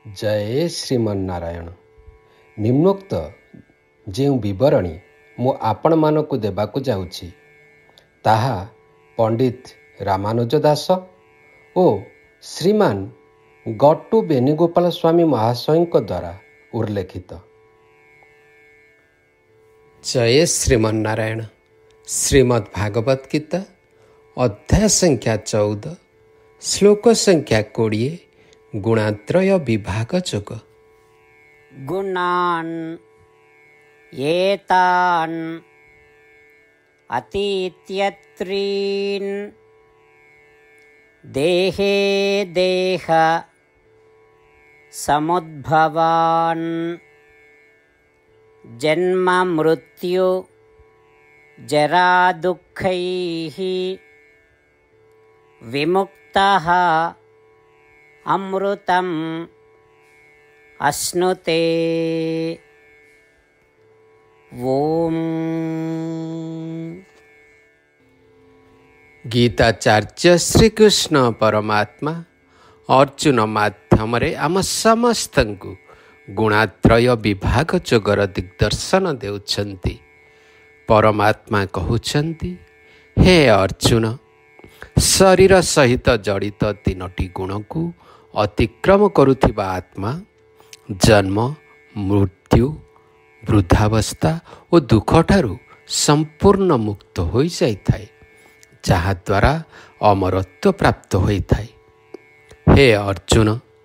जय श्रीमन्नारायण। निम्नोक्त ଯେଉଁ ବିବରଣୀ ମୁଁ ଆପଣମାନଙ୍କୁ ଦେବାକୁ ଯାଉଛି ତାହା ପଣ୍ଡିତ ରାମାନୁଜ ଦାସ ଓ ଶ୍ରୀମାନ ଗଟୁ ବେଣୁଗୋପାଳ ସ୍ୱାମୀ ମହାଶୟଙ୍କ ଦ୍ୱାରା ଉଲ୍ଲେଖିତ। ଜୟ ଶ୍ରୀମନ୍ନାରାୟଣ। ଶ୍ରୀମଦ୍ ଭାଗବତ ଗୀତା ଅଧ୍ୟାୟ ସଂଖ୍ୟା 14 ଶ୍ଲୋକ ସଂଖ୍ୟା 20 गुणात्रय विभाग जोग। गुणान् एतान् अतीत्यत्रीन् देहे देह समुद्भवान् जन्म मृत्यु जरा दुःखैः विमुक्तः अमृतम् अश्नुते। ओम। गीताचार्य श्रीकृष्ण परमात्मा अर्जुन माध्यम आम समस्त गुणात्रय विभाग जोगर दिग्दर्शन देउछन्ति। परमात्मा कहउछन्ति, हे अर्जुन, शरीर सहित जड़ित तीनोटी गुण को अतिक्रम करुथिबा आत्मा जन्म मृत्यु वृद्धावस्था और दुख ठारू संपूर्ण मुक्त हो जाए, जहा द्वारा अमरत्व प्राप्त होइथाय। हे अर्जुन,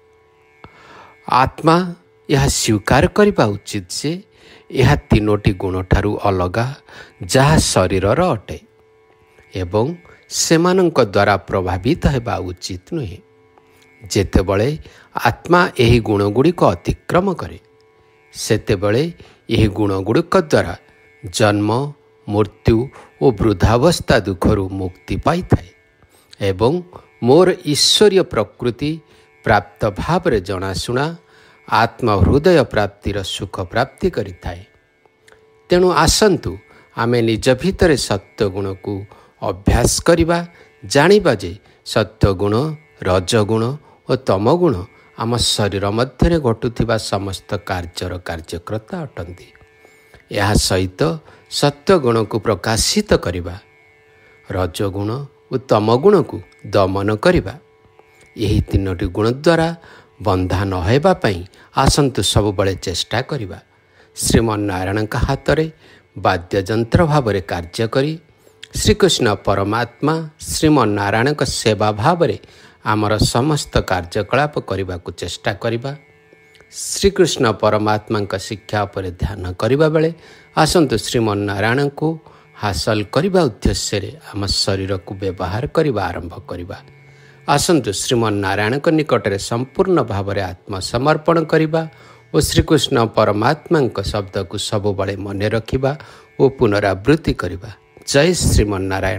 आत्मा यह स्वीकार करबा उचित जे यह तीनोटी गुण ठारू अलगा जहा शरीरर अटे एवं सेमानंक द्वारा प्रभावित हेबा उचित नुहे। जेतेबळे आत्मा एही गुणगुड़िक अतिक्रम करे सेतेबळे एही गुणगुड़िक द्वारा जन्म मृत्यु और वृद्धावस्था दुखरू मुक्ति पाई थाए एवं मोर ईश्वरीय प्रकृति प्राप्त भाव रे जनाशुना आत्मा हृदय प्राप्तिर सुख प्राप्ति करि थाए। तेणु आसंतु आमे निज भितरे सत्य गुण को अभ्यास करिबा, जानिबा जे सत्वगुण रजगुण और तमगुण आम शरीर मध्य घटुथिबा समस्त कार्यर कार्यकर्ता अटंती। यह सहित सत्वगुण को प्रकाशित करिबा, रजगुण और तमगुण को दमन करिबा, यही तीनोटी गुण द्वारा बंधा न हेबा पई आसंतु सबुबळे चेष्टा करिबा। श्रीमन्नारायण हाथ में वाद्ययंत्र भाव में कार्य करी श्रीकृष्ण परमात्मा श्रीमन्नारायण सेवा भाव में आमर समस्त कार्यकलाप करने को चेष्टा करिबा। श्रीकृष्ण परमात्मा शिक्षा पर ध्यान करिबा बेले आसंतु श्रीमन्नारायण को हासिल करने उद्देश्य आम शरीर को व्यवहार करने आरंभ करवा। आसंतु श्रीमन्नारायण निकट में संपूर्ण भाव में आत्मसमर्पण करवा और श्रीकृष्ण परमात्मा शब्द को सबुबळे मन रखिबा और पुनरावृत्ति करवा। जय श्रीमन्नारायण।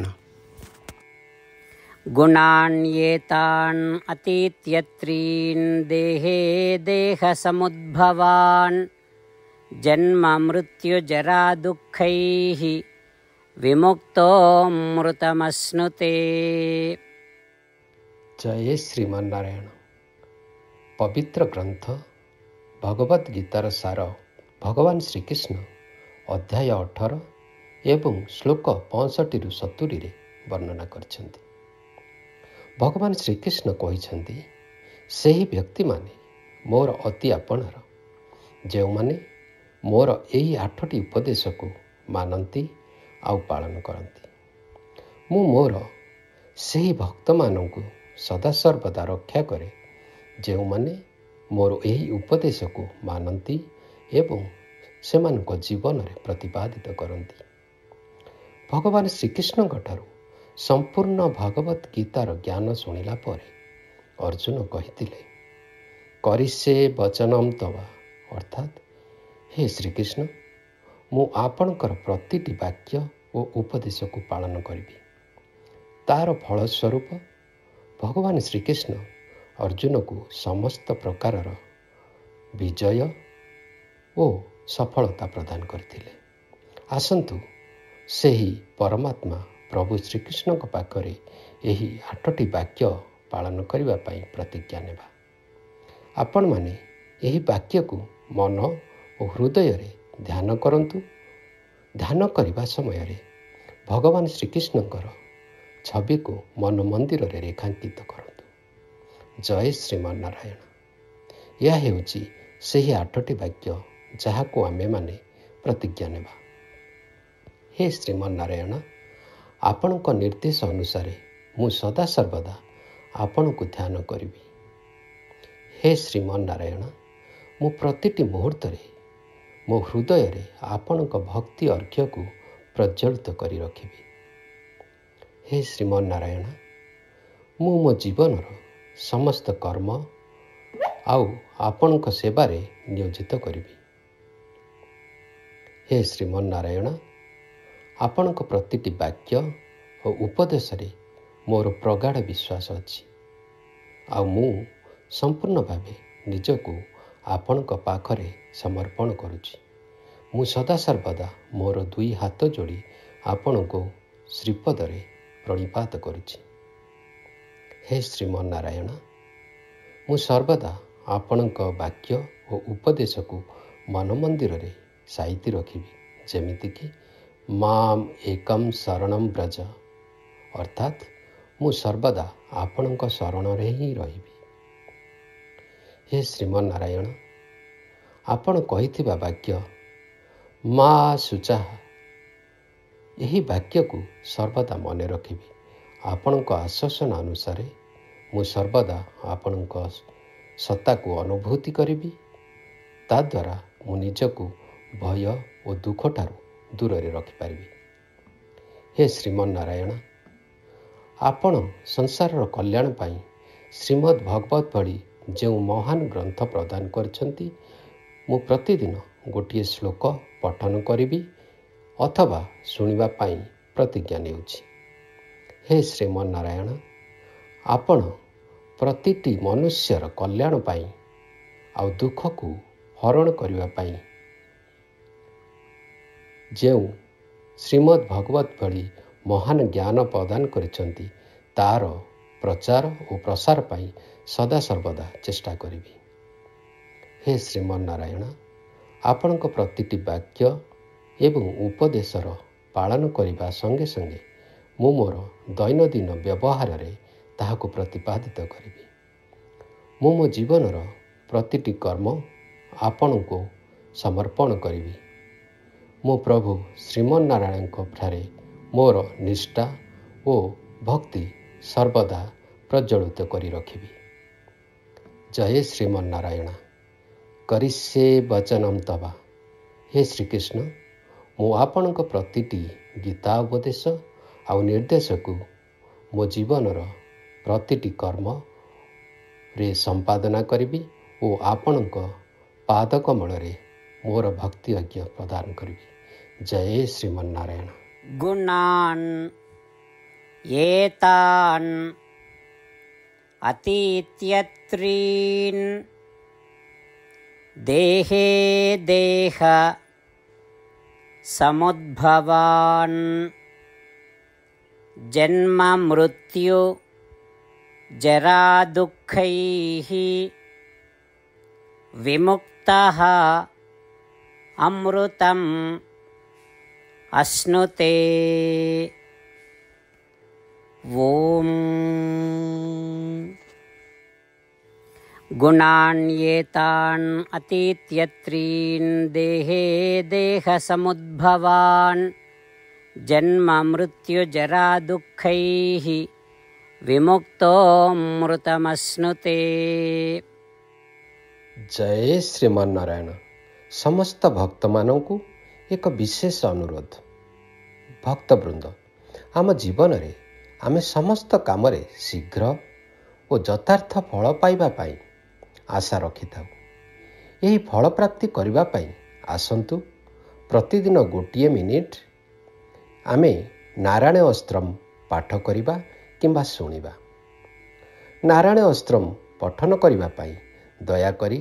गुणान् एतान् अतीत्यत्रीन् देहे देह समुद्भवान् जन्म मृत्यु जरा दुःखैः विमुक्तोऽमृतमश्नुते। जय श्रीमन्नारायण। पवित्र ग्रंथ भगवत गीतार सार भगवान श्रीकृष्ण अध्याय 18 एवं श्लोक 65-70 वर्णना करछन्ति। भगवान श्रीकृष्ण कहिछन्ति, सेही व्यक्ति माने मोर अति आपणर, जो माने मोर एही 8टी उपदेश को मानती आउ पालन करती। मु मोर सेही भक्त मानंकु सदा सर्वदा रक्षा करे, जो माने मोर एही उपदेश को मानती एवं सेमानक जीवन में प्रतिपादित करती। भगवान श्रीकृष्ण ठारू संपूर्ण भगवत गीतार ज्ञान शुणिला पर अर्जुन कहिथिले, करिसे वचनम तवा, अर्थात हे श्रीकृष्ण, मु आपणकर प्रतिटी वाक्य और उपदेश को पालन करी। तार फलस्वरूप भगवान श्रीकृष्ण अर्जुन को समस्त प्रकार विजय और सफलता प्रदान करथिले। आसंतु सेही परमात्मा प्रभु श्रीकृष्ण पाखरे यही 8टी वाक्य पालन करने प्रतिज्ञा नेबा। आपण माने ଏହି ବାକ୍ୟକୁ ମନ ଓ ହୃଦୟରେ ଧ୍ୟାନ କରନ୍ତୁ। ଧ୍ୟାନ କରିବା ସମୟରେ ଭଗବାନ ଶ୍ରୀକୃଷ୍ଣଙ୍କର ଛବିକୁ ମନ ମନ୍ଦିରରେ ରେଖାଙ୍କିତ କରନ୍ତୁ। ଜୟ ଶ୍ରୀମନ୍ନାରାୟଣ। ଏହା ହେଉଛି ସେହି 8ଟି ବାକ୍ୟ ଯାହାକୁ ଆମେମାନେ ପ୍ରତିଜ୍ଞା ନେବା। ହେ ଶ୍ରୀମନ୍ନାରାୟଣ, ଆପଣଙ୍କ ନିର୍ଦ୍ଦେଶ ଅନୁସାରେ ମୁଁ ସଦାସର୍ବଦା ଆପଣଙ୍କୁ ଧ୍ୟାନ କରିବି। ହେ ଶ୍ରୀମନ୍ନାରାୟଣ, ମୁଁ ପ୍ରତିଟି ମୁହୂର୍ତ୍ତରେ ମୋ ହୃଦୟରେ ଆପଣଙ୍କ ଭକ୍ତି ଅର୍ଘ୍ୟକୁ ପ୍ରଜ୍ୱଳିତ କରି ରଖିବି। ହେ ଶ୍ରୀମନ୍ନାରାୟଣ, ମୁଁ ମୋ ଜୀବନର ସମସ୍ତ କର୍ମ ଆଉ ଆପଣଙ୍କ ସେବାରେ ନିୟୋଜିତ କରିବି। ହେ ଶ୍ରୀମନ୍ନାରାୟଣ, ଆପଣଙ୍କ ପ୍ରତିଟି ବାକ୍ୟ ଓ ଉପଦେଶରେ ମୋର ପ୍ରଗାଢ଼ ବିଶ୍ୱାସ ଅଛି, ଆଉ ମୁଁ ସମ୍ପୂର୍ଣ୍ଣ ଭାବେ ନିଜକୁ ଆପଣଙ୍କ ପାଖରେ ସମର୍ପଣ କରୁଛି। ମୁଁ ସଦାସର୍ବଦା ମୋର 2 ହାତ ଯୋଡ଼ି ଆପଣଙ୍କୁ ଶ୍ରୀପଦରେ ପ୍ରଣିପାତ କରୁଛି। ହେ ଶ୍ରୀମନ୍ନାରାୟଣ, ମୁଁ ସର୍ବଦା ଆପଣଙ୍କ ବାକ୍ୟ ଓ ଉପଦେଶକୁ ମନ ମନ୍ଦିରରେ ସାଇତି ରଖିବି, ଯେମିତିକି ମାମ୍ ଏକମ୍ ଶରଣମ୍ ବ୍ରଜ, ଅର୍ଥାତ୍ ମୁଁ ସର୍ବଦା ଆପଣଙ୍କ ଶରଣରେ ହିଁ ରହିବି। ହେ ଶ୍ରୀମନ୍ନାରାୟଣ, ଆପଣ କହିଥିବା ବାକ୍ୟ ମା ଶୁଚାଃ, ଏହି ବାକ୍ୟକୁ ସର୍ବଦା ମନେ ରଖିବି। ଆପଣଙ୍କ ଆଶ୍ୱାସନା ଅନୁସାରେ ମୁଁ ସର୍ବଦା ଆପଣଙ୍କ ସତ୍ତାକୁ ଅନୁଭୂତି କରିବି। ତାଦ୍ୱାରା ମୁଁ ନିଜକୁ ଭୟ ଓ ଦୁଃଖଠାରୁ ଦୂରରେ ରଖିପାରିବି। ହେ ଶ୍ରୀମନ୍ନାରାୟଣ, ଆପଣ ସଂସାରର କଲ୍ୟାଣ ପାଇଁ ଶ୍ରୀମଦ୍ ଭଗବତ ଭଳି ଯେଉଁ ମହାନ ଗ୍ରନ୍ଥ ପ୍ରଦାନ କରିଛନ୍ତି, ମୁଁ ପ୍ରତିଦିନ ଗୋଟିଏ ଶ୍ଲୋକ ପଠନ କରିବି ଅଥବା ଶୁଣିବା ପାଇଁ ପ୍ରତିଜ୍ଞା ନେଉଛି। ହେ ଶ୍ରୀମନ୍ନାରାୟଣ, ଆପଣ ପ୍ରତିଟି ମନୁଷ୍ୟର କଲ୍ୟାଣ ପାଇଁ ଆଉ ଦୁଃଖକୁ ହରଣ କରିବା ପାଇଁ ଯେଉଁ ଶ୍ରୀମଦ୍ ଭଗବତ ଭଳି ମହାନ ଜ୍ଞାନ ପ୍ରଦାନ କରିଛନ୍ତି, ତାହାର ପ୍ରଚାର ଓ ପ୍ରସାର ପାଇଁ ସଦାସର୍ବଦା ଚେଷ୍ଟା କରିବି। ହେ ଶ୍ରୀମନ୍ନାରାୟଣ, ଆପଣଙ୍କ ପ୍ରତିଟି ବାକ୍ୟ ଏବଂ ଉପଦେଶର ପାଳନ କରିବା ସଙ୍ଗେ ସଙ୍ଗେ ମୁଁ ମୋର ଦୈନନ୍ଦିନ ବ୍ୟବହାରରେ ତାହାକୁ ପ୍ରତିପାଦିତ କରିବି। ମୁଁ ମୋ ଜୀବନର ପ୍ରତିଟି କର୍ମ ଆପଣଙ୍କୁ ସମର୍ପଣ କରିବି। ମୁଁ ପ୍ରଭୁ ଶ୍ରୀମନ୍ନାରାୟଣଙ୍କ ଠାରେ ମୋର ନିଷ୍ଠା ଓ ଭକ୍ତି ସର୍ବଦା ପ୍ରଜ୍ୱଳିତ କରି ରଖିବି। ଜୟ ଶ୍ରୀମନ୍ନାରାୟଣ। କରିଷ୍ୟେ ବଚନମ୍ ତବ। ହେ ଶ୍ରୀକୃଷ୍ଣ, ମୁଁ ଆପଣଙ୍କ ପ୍ରତିଟି ଗୀତା ଉପଦେଶ ଆଉ ନିର୍ଦ୍ଦେଶକୁ ମୋ ଜୀବନର ପ୍ରତିଟି କର୍ମରେ ସମ୍ପାଦନା କରିବି ଓ ଆପଣଙ୍କ ପାଦକମଳରେ ମୋର ଭକ୍ତି ଅର୍ଘ୍ୟ ପ୍ରଦାନ କରିବି। ଜୟ ଶ୍ରୀମନ୍ନାରାୟଣ। गुणान् एतान् अतीत्यत्रीन् देहे देह समुद्भवान् जन्म मृत्यु जरा दुःखैः विमुक्तः अमृतम् अश्नुते। ॐ गुणान्येतान् अतीत्यत्रीन् देहे देहसमुद्भवान् जन्म मृत्यु जरा दुःखैः विमुक्तोऽमृतमश्नुते। ଜୟ ଶ୍ରୀମନ୍ନାରାୟଣ। ସମସ୍ତ ଭକ୍ତମାନଙ୍କୁ ଏକ ବିଶେଷ ଅନୁରୋଧ। ଭକ୍ତବୃନ୍ଦ, ଆମ ଜୀବନରେ ଆମେ ସମସ୍ତ କାମରେ ଶୀଘ୍ର ଓ ଯଥାର୍ଥ ଫଳ ପାଇବା ପାଇଁ ଆଶା ରଖିଥାଉ। ଏହି ଫଳ ପ୍ରାପ୍ତି କରିବା ପାଇଁ ଆସନ୍ତୁ ପ୍ରତିଦିନ 1 ମିନିଟ୍ ଆମେ ନାରାୟଣ ଅସ୍ତ୍ରମ୍ ପାଠ କରିବା କିମ୍ବା ଶୁଣିବା। ନାରାୟଣ ଅସ୍ତ୍ରମ୍ ପଠନ କରିବା ପାଇଁ ଦୟାକରି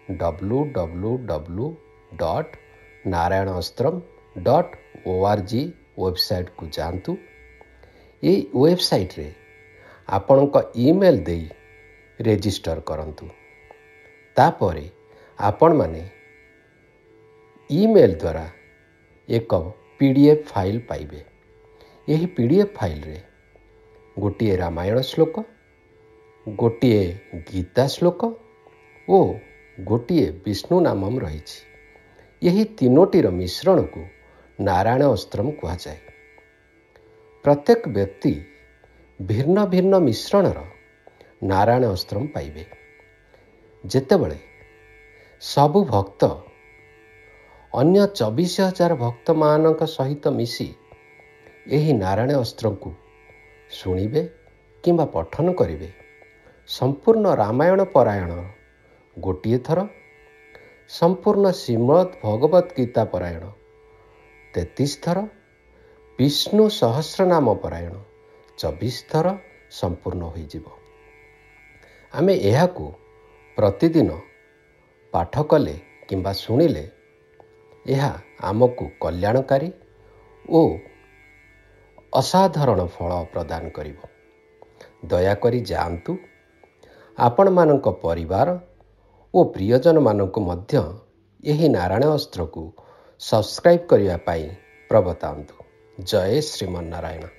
www.narayanaostram.org ୱେବସାଇଟ୍କୁ ଯାଆନ୍ତୁ। ଏହି ୱେବସାଇଟ୍ରେ ଆପଣଙ୍କ ଇମେଲ୍ ଦେଇ ରେଜିଷ୍ଟର କରନ୍ତୁ। ତାପରେ ଆପଣମାନେ ଇମେଲ୍ ଦ୍ୱାରା ଏକ PDF ଫାଇଲ୍ ପାଇବେ। ଏହି PDF ଫାଇଲ୍ରେ ଗୋଟିଏ ରାମାୟଣ ଶ୍ଲୋକ, ଗୋଟିଏ ଗୀତା ଶ୍ଲୋକ ଓ ଗୋଟିଏ ବିଷ୍ଣୁ ନାମମ ରହିଛି। ଏହି ତିନୋଟିର ମିଶ୍ରଣକୁ ନାରାୟଣ ଅସ୍ତ୍ରମ୍ କୁହାଯାଏ। ପ୍ରତ୍ୟେକ ବ୍ୟକ୍ତି ଭିନ୍ନ ଭିନ୍ନ ମିଶ୍ରଣର ନାରାୟଣ ଅସ୍ତ୍ରମ୍ ପାଇବେ। ଯେତେବେଳେ ସବୁ ଭକ୍ତ ଅନ୍ୟ 24,000 ଭକ୍ତମାନଙ୍କ ସହିତ ମିଶି ଏହି ନାରାୟଣ ଅସ୍ତ୍ରକୁ ଶୁଣିବେ କିମ୍ବା ପଠନ କରିବେ, ସମ୍ପୂର୍ଣ୍ଣ ରାମାୟଣ ପାରାୟଣ ଗୋଟିଏ ଥର, ସମ୍ପୂର୍ଣ୍ଣ ଶ୍ରୀମଦ୍ ଭଗବତ ଗୀତା ପାରାୟଣ 33 ଥର, ବିଷ୍ଣୁ ସହସ୍ରନାମ ପାରାୟଣ 24 ଥର ସମ୍ପୂର୍ଣ୍ଣ ହୋଇଯିବ। ଆମେ ଏହାକୁ ପ୍ରତିଦିନ ପାଠ କଲେ କିମ୍ବା ଶୁଣିଲେ ଏହା ଆମକୁ କଲ୍ୟାଣକାରୀ ଓ ଅସାଧାରଣ ଫଳ ପ୍ରଦାନ କରିବ। ଦୟାକରି ଯାଆନ୍ତୁ, ଆପଣମାନଙ୍କ ପରିବାର ଓ ପ୍ରିୟଜନମାନଙ୍କୁ ମଧ୍ୟ ଏହି ନାରାୟଣ ଅସ୍ତ୍ରକୁ ସବସ୍କ୍ରାଇବ୍ କରିବା ପାଇଁ ପ୍ରବର୍ତ୍ତାନ୍ତୁ। ଜୟ ଶ୍ରୀମନ୍ନାରାୟଣ।